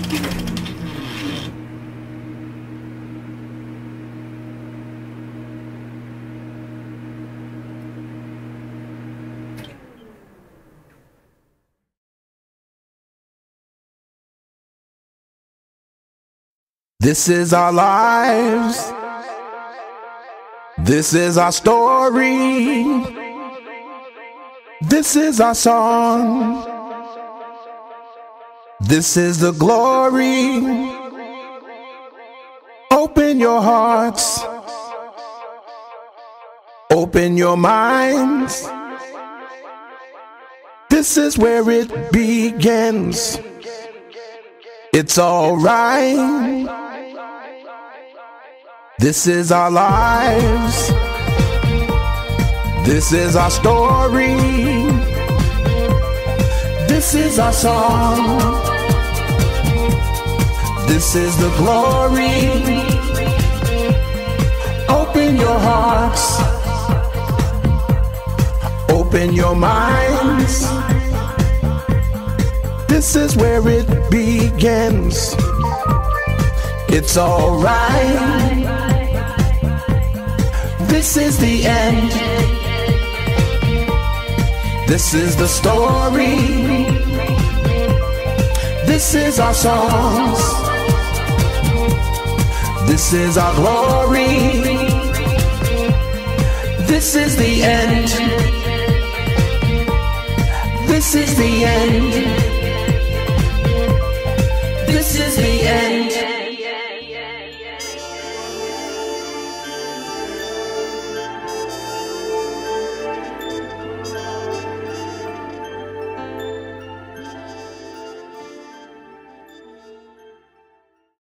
This is our lives. This is our story. This is our song. This is the glory. Open your hearts. Open your minds. This is where it begins. It's all right. This is our lives. This is our story. This is our song. This is the glory. Open your hearts. Open your minds. This is where it begins. It's all right. This is the end. This is the story. This is our songs. This is our glory. This is the end. This is the end.